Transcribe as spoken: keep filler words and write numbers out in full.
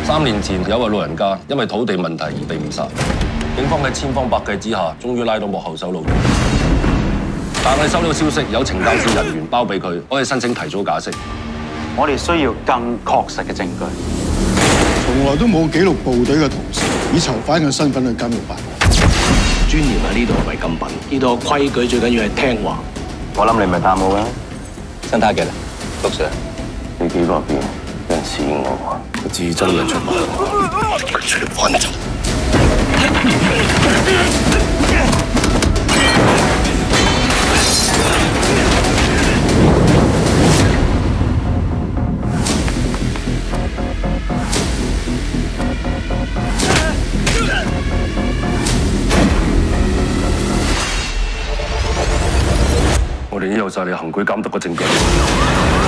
三年前有位老人家因為土地問題而被誤殺，警方喺千方百計之下，終於拉到幕後手老婆。但係收到消息，有懲教署人員包庇佢，可以申請提早假釋。 我哋需要更確實嘅證據。 從來都冇記錄部隊嘅同事以囚犯嘅身份去監獄辦案。 尊嚴喺呢度唔係禁品，呢度規矩最緊要係聽話。 我諗你咪探我啦。 新太嘅啦，六 Sir。 你記錄入邊有人指我喎， 自真嘅出賣，佢出嚟揾就。 我哋已經有晒你行賄監督嘅證據。